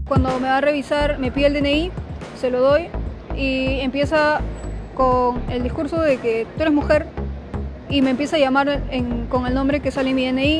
Cuando me va a revisar me pide el DNI, se lo doy y empieza con el discurso de que tú eres mujer y me empieza a llamar con el nombre que sale en mi DNI.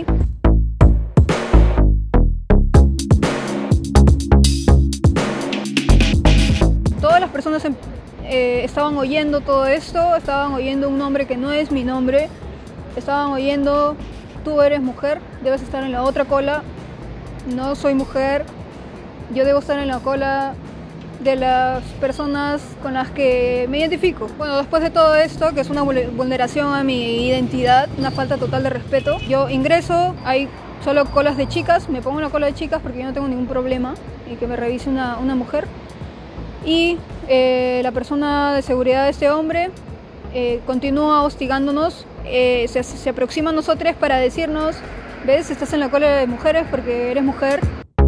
Todas las personas estaban oyendo todo esto, estaban oyendo un nombre que no es mi nombre, estaban oyendo: tú eres mujer, debes estar en la otra cola, no soy mujer, yo debo estar en la cola de las personas con las que me identifico. Bueno, después de todo esto, que es una vulneración a mi identidad, una falta total de respeto, yo ingreso, hay solo colas de chicas, me pongo una cola de chicas porque yo no tengo ningún problema y que me revise una mujer. Y la persona de seguridad de este hombre continúa hostigándonos, se aproxima a nosotros para decirnos: ¿ves? Estás en la cola de mujeres porque eres mujer.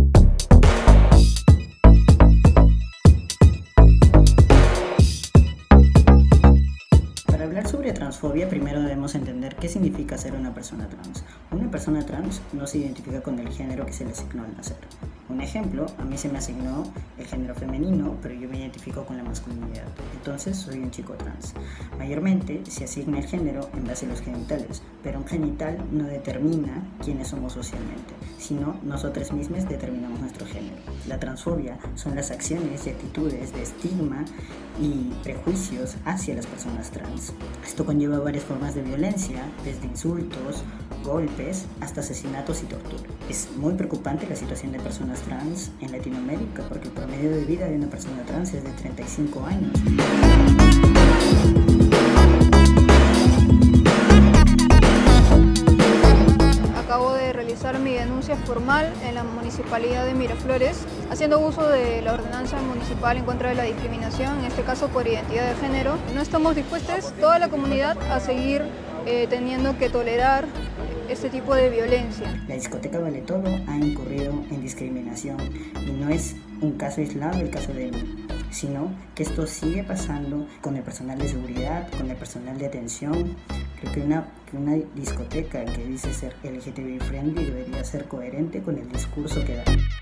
Para hablar sobre transfobia, primero debemos entender qué significa ser una persona trans. Una persona trans no se identifica con el género que se le asignó al nacer. Un ejemplo, a mí se me asignó el género femenino, pero yo me identifico con la masculinidad. Entonces soy un chico trans. Mayormente se asigna el género en base a los genitales, pero un genital no determina quiénes somos socialmente, sino nosotros mismos determinamos nuestro género. La transfobia son las acciones y actitudes de estigma y prejuicios hacia las personas trans. Esto conlleva varias formas de violencia, desde insultos, golpes, hasta asesinatos y tortura. Es muy preocupante la situación de personas trans en Latinoamérica, porque el promedio de vida de una persona trans es de 35 años. Acabo de realizar mi denuncia formal en la Municipalidad de Miraflores, haciendo uso de la ordenanza municipal en contra de la discriminación, en este caso por identidad de género. No estamos dispuestos, toda la comunidad, a seguir teniendo que tolerar este tipo de violencia. La discoteca Vale Todo ha incurrido en discriminación y no es un caso aislado el caso de él, sino que esto sigue pasando con el personal de seguridad, con el personal de atención. Creo que una discoteca que dice ser LGTBI friendly debería ser coherente con el discurso que da.